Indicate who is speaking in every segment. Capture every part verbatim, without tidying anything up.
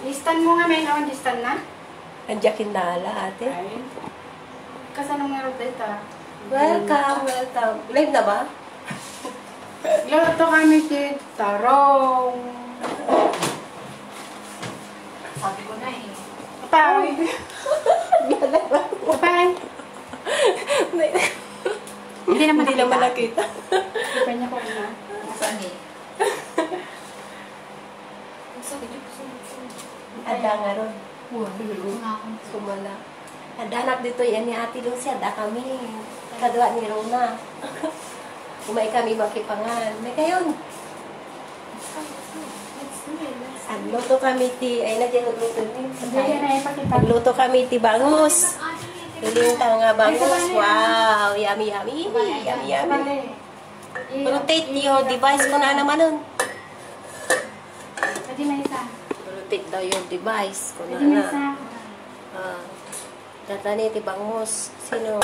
Speaker 1: I-stand mo nga, may naman, i-stand na.
Speaker 2: Andiyakin na ala, ate.
Speaker 1: Ay. Kasanong meron dito?
Speaker 2: Welcome, welcome. Live na ba?
Speaker 1: Luto kami kay Tarong.
Speaker 3: Sabi ko na eh.
Speaker 1: Papay. Papay. Hindi naman
Speaker 2: Hindi naman nakita.
Speaker 1: Hindi pa niya ko na.
Speaker 3: Nasaan eh? Sabi niyo,
Speaker 2: Ada nga ron.
Speaker 3: nga akong
Speaker 2: Sumala. Ada anak dito yan ni Ate Lucy. Ada kami. Kadwa ni Rona. Umay kami makipangan. May kayon. Agluto kami ti. Ay na dyan agluto ni.
Speaker 1: Hindi na ipakita.
Speaker 2: Agluto kami ti bangus. Piling ka nga bangus. Wow. Yummy, yummy. Yummy, yummy. Rotate yung device ko na naman nun.
Speaker 1: Pwede na isa.
Speaker 2: Rotate daw yung device ko na
Speaker 1: Pwede na
Speaker 2: na.
Speaker 1: isa.
Speaker 2: Ah. Tatani ti bangus. Sino?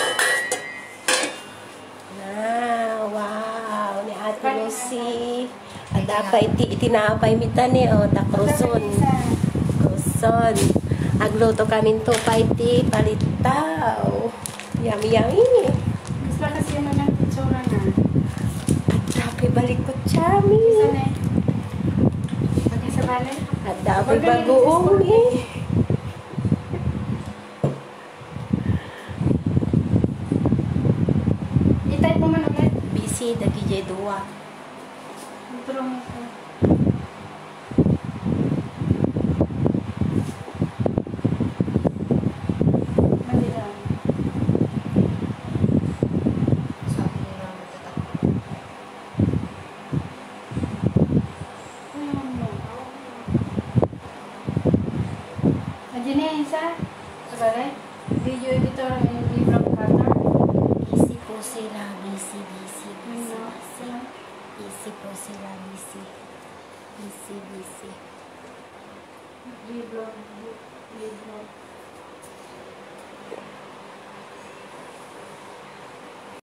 Speaker 2: Na, wow. Ni Ate Lucy. Ada pa iti itinapay mitani o ta kruson. Kruson. Agluto kami to pa iti palitaw. Yummy yummy.
Speaker 1: Gusto kasi mo ng pitsura na.
Speaker 2: Ada balik ko chami.
Speaker 1: Isa na eh. Pag sa balay.
Speaker 2: Ada pa bagoong eh.
Speaker 1: I-type mo man ulit.
Speaker 2: Busy dagi jay duwa.
Speaker 1: Tulong ito. Mali lang.
Speaker 3: sabi nila matatakot.
Speaker 1: Nandiyan na yung isa. Sa balay. Video editor and vlog cutter.
Speaker 2: Busy po sila. Busy, busy, busy,
Speaker 1: Ano?
Speaker 2: busy. Busy po sila. Busy. Busy, busy.
Speaker 1: Vlog.